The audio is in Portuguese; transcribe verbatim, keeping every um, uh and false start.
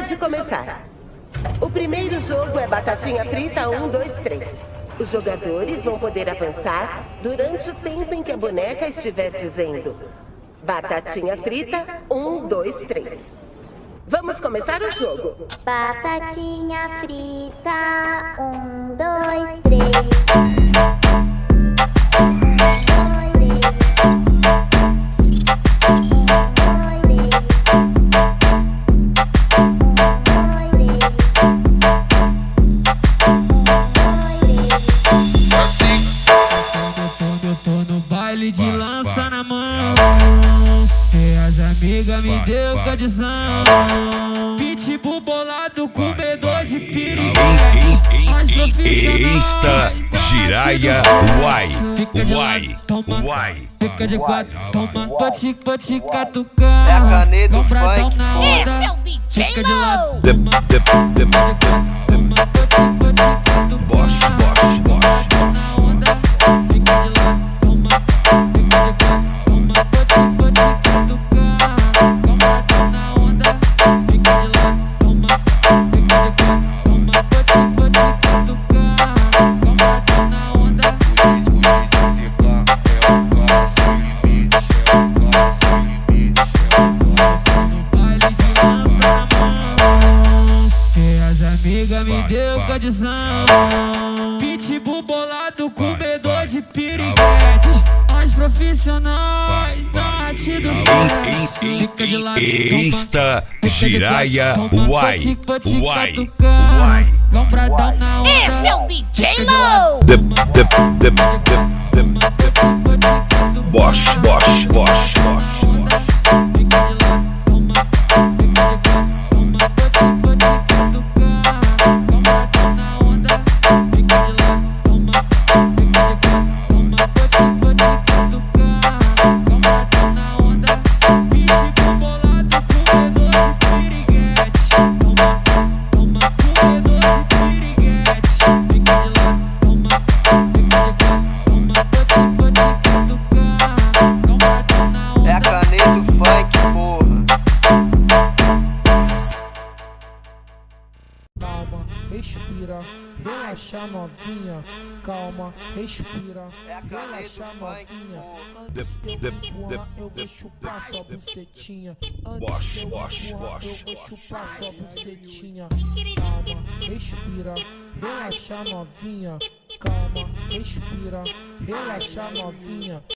Pode começar. O primeiro jogo é Batatinha Frita um, dois, três. Os jogadores vão poder avançar durante o tempo em que a boneca estiver dizendo Batatinha Frita um, dois, três. Vamos começar o jogo. Batatinha frita, um, dois, três. Eu tô no baile de lança na mão, e as amigas me deu condição. Pitbull bolado, comedor de piriguete. Mais profissional, Insta Jiraya Uai. fica de Uai. lado, toma, Uai. fica de quatro, toma, tô te, tô te catucando. É a caneta do Compradão funk. na onda, Esse é o D J fica de lado, De, toma, de, de, fica de quatro, toma, tô te, tô te catucando. Bosch, Bosch, Bosch. Na onda, fica de lado, toma, fica de quatro, toma, tô te, tô te catucando. Compradão na onda, fica de lado, toma, fica de quatro, toma, tô te, tô te catucando. Compradão na onda. Baile de lança na mão, e as amigas me deu condição. Pitbull bolado, comedor de piriguete. As profissionais da arte do som. Fica de lado, Insta fica de Jiraya quatro, toma, Uai. tô te, tô te Uai. catucando. Compradão na onda. Esse é o D J Fica de lado, Low! De, de, de, de, de, toma, tô te, tô te catucando. Bosch, Bosch, Bosch, Bosch. Fica de lado, toma, fica de quatro, toma, tô te, tô te catucando. Compradão na onda, fica de lado, toma, fica de quatro, toma, tô te, tô te catucando. Compradão na onda, pitbull bolado, comedor de piriguete. Toma, toma, comedor de piriguete. Fica de lado, toma, fica de quatro, toma, tô te, tô te catucando. Compradão na onda. É a caneta do funk, porra. Calma, respira, relaxa novinha. Calma, respira, É a caneta relaxa do funk, novinha. porra. Antes De- de de- eu empurrar, de- eu vou de- chupar de- sua de- bucetinha. Antes Bosch, de eu Bosch, empurrar, Bosch, eu vou Bosch. chupar sua bucetinha. Calma, respira, relaxa novinha. Calma, respira, relaxa novinha.